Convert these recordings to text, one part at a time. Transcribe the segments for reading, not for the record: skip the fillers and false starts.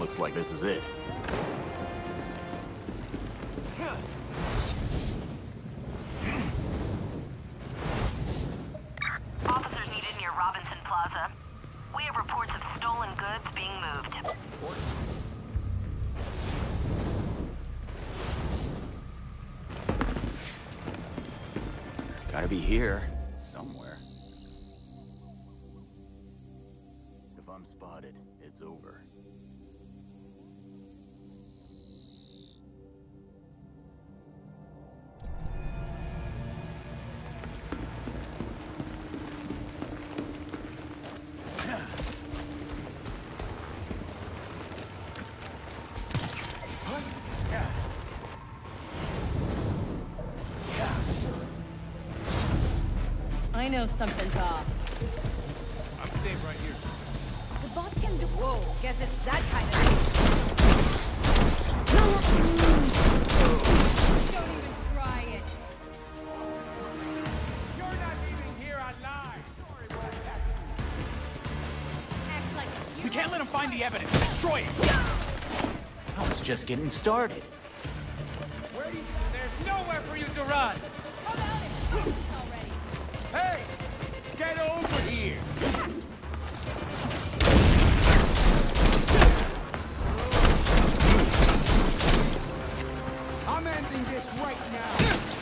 Looks like this is it. Officers needed near Robinson Plaza. We have reports of stolen goods being moved. Gotta be here, somewhere. If I'm spotted, it's over. I know something's off. I'm staying right here. The boss can do. Whoa, guess it's that kind of thing. Don't even try it. You're not leaving here alive. Sorry about that. Act like We can't let him find the evidence. Destroy it! I was just getting started. There's nowhere for you to run. How about it? Already. Hey! Get over here! I'm ending this right now!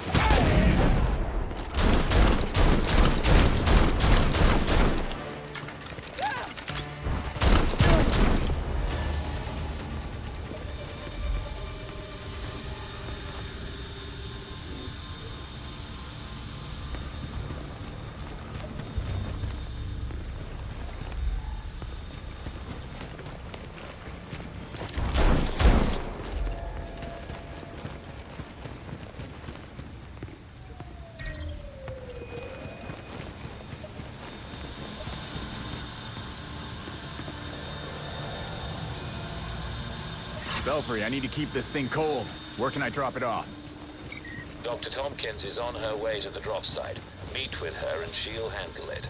Belfry, I need to keep this thing cold. Where can I drop it off? Dr. Tompkins is on her way to the drop site. Meet with her and she'll handle it.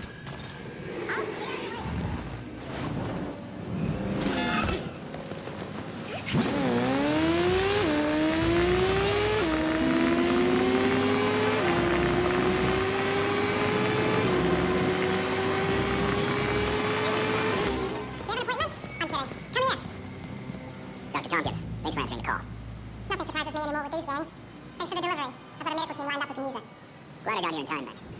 Dr. Tompkins, thanks for answering the call. Nothing surprises me anymore with these gangs. Thanks for the delivery. I've got a medical team lined up with the music. Glad I got here in time, then.